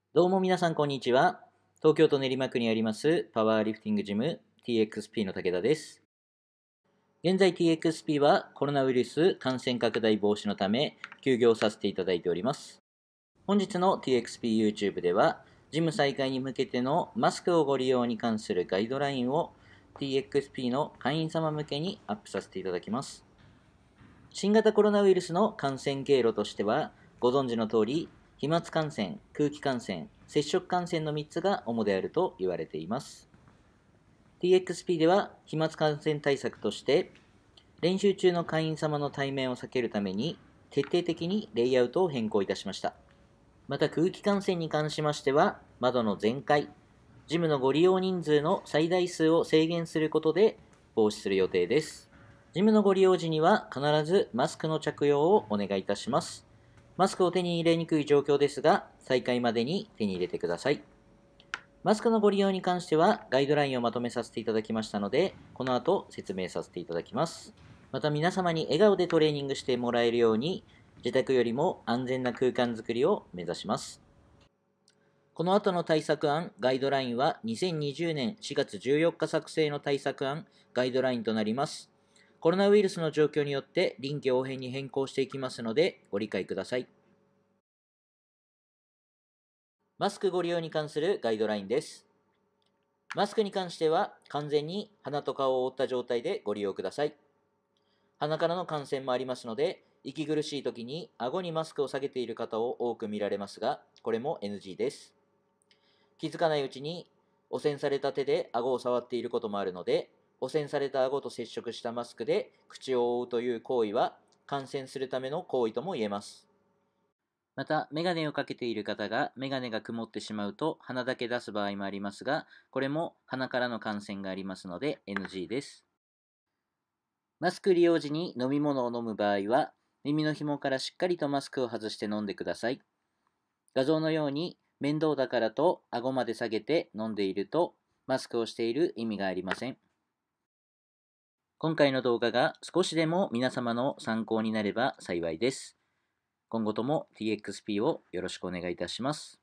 どうも皆さんこんにちは。東京都練馬区にありますパワーリフティングジム TXP の武田です。現在 TXP はコロナウイルス感染拡大防止のため休業させていただいております。本日の TXP YouTube ではジム再開に向けてのマスクをご利用に関するガイドラインを TXP の会員様向けにアップさせていただきます。新型コロナウイルスの感染経路としてはご存知の通り飛沫感染、空気感染、接触感染の3つが主であると言われています。TXP では飛沫感染対策として練習中の会員様の対面を避けるために徹底的にレイアウトを変更いたしました。また空気感染に関しましては窓の全開、ジムのご利用人数の最大数を制限することで防止する予定です。ジムのご利用時には必ずマスクの着用をお願いいたします。マスクを手に入れにくい状況ですが、再開までに手に入れてください。マスクのご利用に関しては、ガイドラインをまとめさせていただきましたので、この後説明させていただきます。また皆様に笑顔でトレーニングしてもらえるように、自宅よりも安全な空間づくりを目指します。この後の対策案、ガイドラインは2020年4月14日作成の対策案、ガイドラインとなります。コロナウイルスの状況によって臨機応変に変更していきますのでご理解ください。マスクご利用に関するガイドラインです。マスクに関しては完全に鼻と顔を覆った状態でご利用ください。鼻からの感染もありますので、息苦しい時に顎にマスクを下げている方を多く見られますが、これも NG です。気づかないうちに汚染された手で顎を触っていることもあるので、汚染された顎と接触したマスクで口を覆うという行為は感染するための行為とも言えます。また、メガネをかけている方がメガネが曇ってしまうと鼻だけ出す場合もありますが、これも鼻からの感染がありますので NG です。マスク利用時に飲み物を飲む場合は、耳の紐からしっかりとマスクを外して飲んでください。画像のように面倒だからと顎まで下げて飲んでいるとマスクをしている意味がありません。今回の動画が少しでも皆様の参考になれば幸いです。今後とも TXP をよろしくお願いいたします。